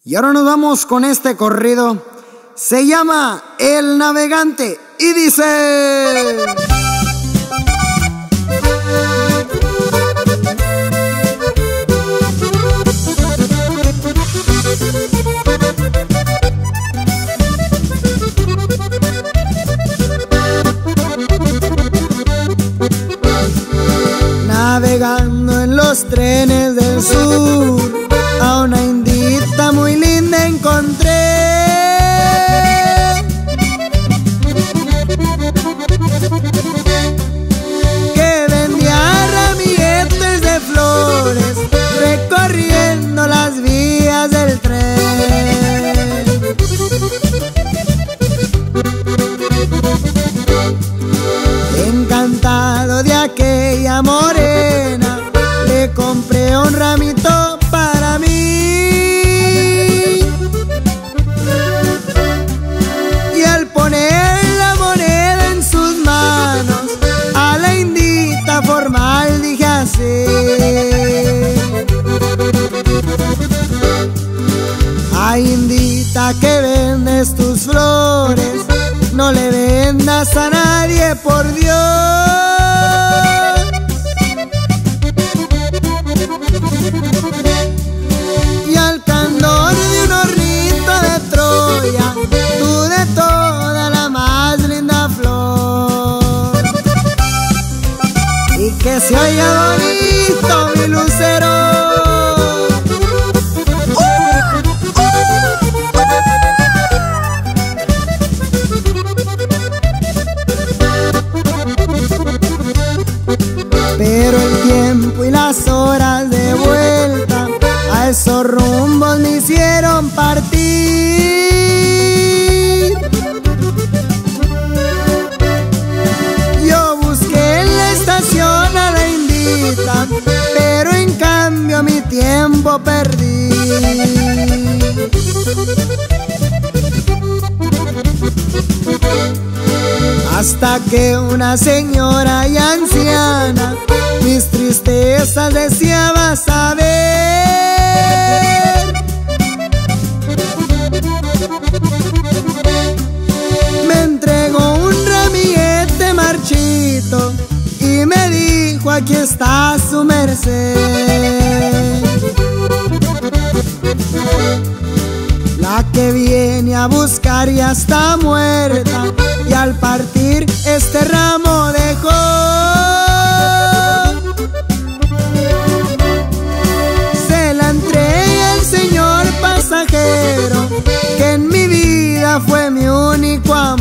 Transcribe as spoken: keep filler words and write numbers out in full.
Y ahora nos vamos con este corrido. Se llama El Navegante y dice: navegando en los trenes del sur, a una indita muy linda encontré, que vendía ramilletes de flores recorriendo las vías del tren. Encantado de aquella morena, le compré un ramito para mí. Y al poner la moneda en sus manos, a la indita formal dije así: ay, indita, que vendes tus flores, no le vendas a nadie, por Dios. Y al candor de un hornito de Troya, tú de toda la más linda flor. Y que se oiga bonito mi lucero. Pero el tiempo y las horas de vuelta a esos rumbos me hicieron partir. Yo busqué en la estación a la indita, pero en cambio mi tiempo perdí. Hasta que una señora y anciana mis tristezas deseaba saber, me entregó un ramillete marchito y me dijo: aquí está su merced. La que viene a buscar ya está muerta, y al partir este ramo dejó. Se la entregué al señor pasajero, que en mi vida fue mi único amor.